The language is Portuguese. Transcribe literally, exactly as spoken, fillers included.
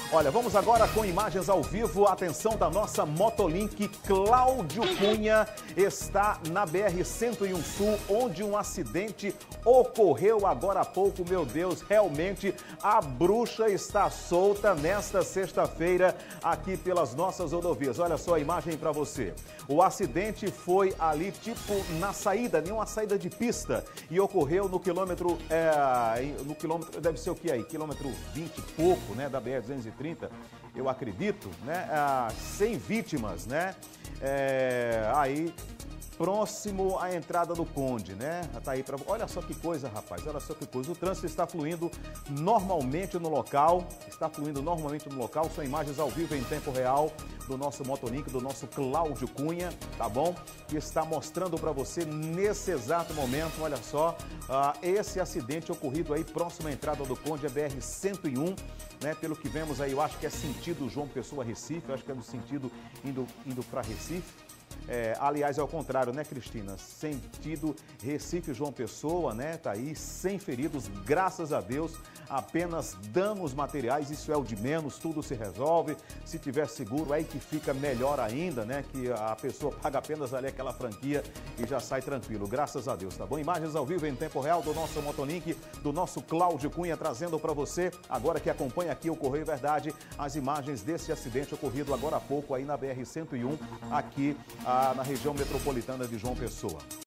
Olha, vamos agora com imagens ao vivo. Atenção da nossa Motolink. Cláudio Cunha está na B R cento e um Sul, onde um acidente ocorreu agora há pouco. Meu Deus, realmente a bruxa está solta nesta sexta-feira aqui pelas nossas rodovias. Olha só a imagem para você. O acidente foi ali tipo na saída, em uma saída de pista, e ocorreu no quilômetro, é, no quilômetro, deve ser o que aí? Quilômetro vinte e pouco, né, da B R duzentos e trinta, eu acredito, né, ah, sem vítimas, né, é, aí próximo à entrada do Conde, né? Tá aí pra... Olha só que coisa, rapaz, olha só que coisa. O trânsito está fluindo normalmente no local, está fluindo normalmente no local. São imagens ao vivo em tempo real do nosso Motolink, do nosso Cláudio Cunha, tá bom? Que está mostrando para você nesse exato momento, olha só, uh, esse acidente ocorrido aí próximo à entrada do Conde, a B R cento e um, né? Pelo que vemos aí, eu acho que é sentido João Pessoa Recife, eu acho que é no sentido indo, indo para Recife. É, aliás, é ao contrário, né, Cristina? Sentido Recife, João Pessoa, né? Tá aí, sem feridos, graças a Deus, apenas danos materiais, isso é o de menos, tudo se resolve. Se tiver seguro, aí que fica melhor ainda, né? Que a pessoa paga apenas ali aquela franquia e já sai tranquilo, graças a Deus, tá bom? Imagens ao vivo em tempo real do nosso Motolink, do nosso Cláudio Cunha, trazendo para você, agora que acompanha aqui o Correio Verdade, as imagens desse acidente ocorrido agora há pouco aí na B R cento e um, aqui ah, na região metropolitana de João Pessoa.